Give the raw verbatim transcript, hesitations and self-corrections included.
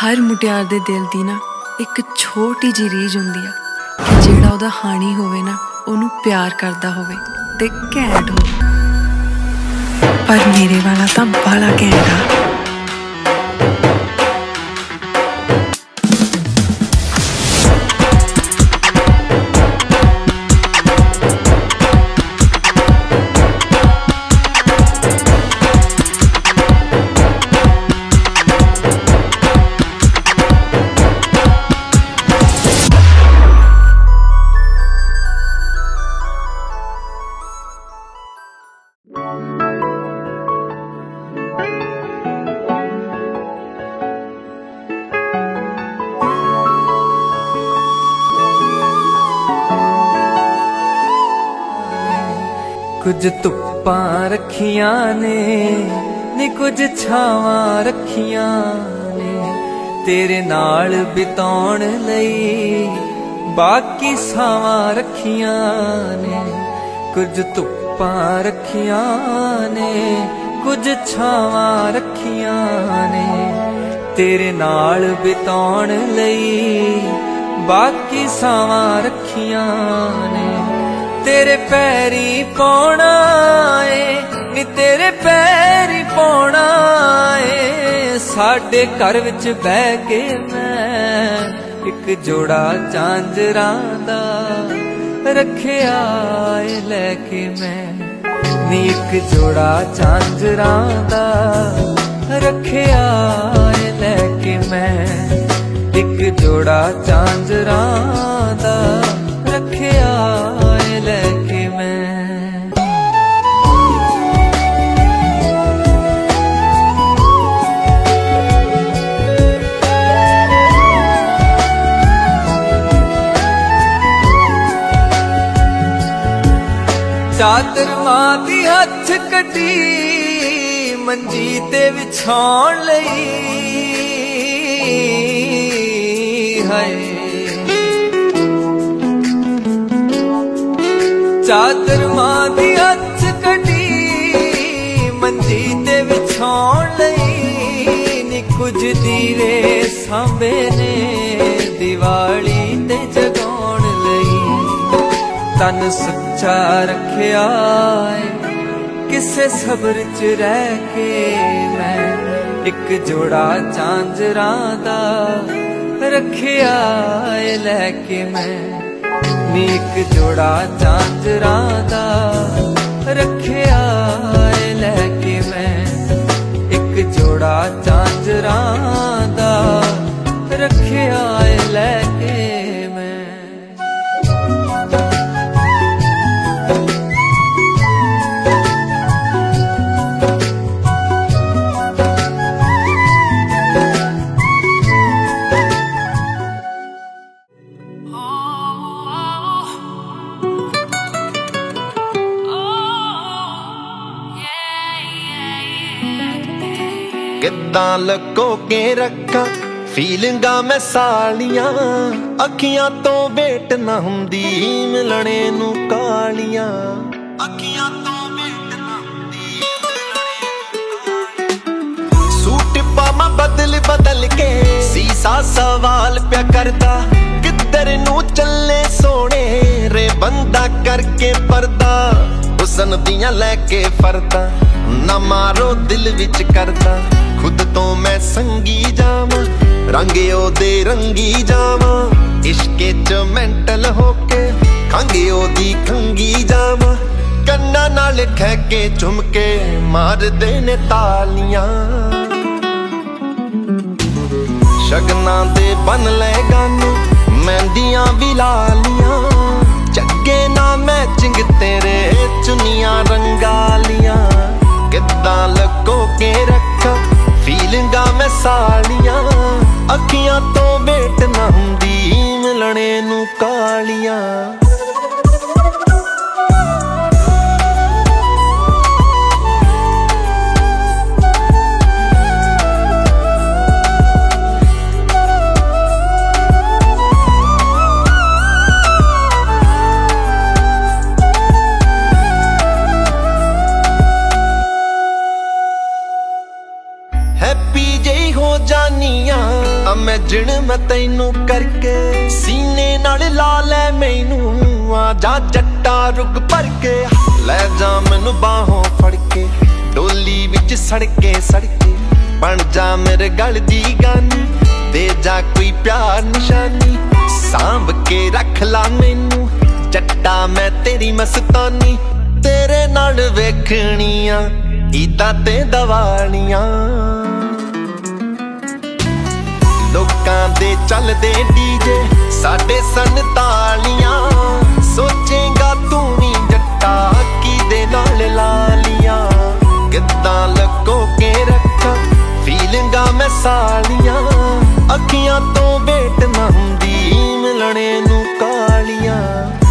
हर मुटियार दे दिल दी ना एक छोटी जी रीझ हुंदी आ कि जेड़ा ओदा हानी होवे ना ओनू प्यार करदा होवे ते घैंट होवे। पर मेरे वाला तां बाला घैंट आ। कुछ धुप्पां रखियां ने नी कुछ छावां रखियां ने तेरे नाल बिताउण लई बाकी सावां रखियां ने। कुछ धुप्पां रखियां ने कुछ छावां रखियां ने तेरे नाल बिताउण लई बाकी सावां रखियां ने। तेरे पैरी पौना है नी तेरे पैरी पौना है साडे घर विच बह के मैं एक जोड़ा झांजरां दा रखिया है लैके मैं नी एक जोड़ा झांजरां दा रखिया है लैके मैं एक जोड़ा झांजरां दा रखिया लैके मैं। चादर मां दी हथ कटी मंजी ते विछाउण लई हाय चादर मां दी हथ कटी मंजी ते विछाउण लई नी कुछ दीवे सांबे ने दिवाली ते जगाउण लई। तन सच्चा रखिया किसे सबर च रह के मैं एक जोड़ा झांजरां दा रखिया लैके मैं नी एक जोड़ा झांजरां दा रखिया लैके मैं एक जोड़ा झांजरां दा रखिया लैके मैं। किद्दां लको के रखा फीलिंगा मैं सालियां अखियां तो वेट ना हुंदी मिलने नू कालियां अखियां तो वेट ना हुंदी सूट पामा बदल बदल के सीसा सवाल प्या करदा किधर नू चले सोने रे बंदा करके पर्दा हुसन दियां लैके फरदा ना मारो दिल विच करदा खुद तो मैं संगी जावां रंगे ओदे रंगी जावां इश्के च मेंटल होके खंगे ओदी खंगी जावां कन्ना नाल खै के झुमके मार दे ने तालियां शगना दे बन ले गानू मेहंदियां भी लालियां जगे ना मैचिंग तेरे चुनियां रंगालियां किद्दां लको के रखा फीलिंगा मैं सालियां अखियां तो वेट ना हुंदी मिलने नू कालियां। साजन मैं तैनू करके सीने नाल ला लै मैनू आ जा जट्टा रुग भर के लै जा मैनू बाहों फड़ के डोली विच सड़के सड़के बन जा मेरे गल दी गानी दे जा कोई प्यार निशानी सांभ के रख ला मैनू जट्टा मैं तेरी मस्तानी तेरे नाल वेखणियां ईदां ते दवालियां लोकां दे चलदे डीजे साडे सन तालियां सोचेगा तू नी जट्टा किदे नाल ला लियां किद्दां लको के रखा फीलिंगां मैं सालियां अखियां तो वेट ना हुंदी मिलणे नू कालियां।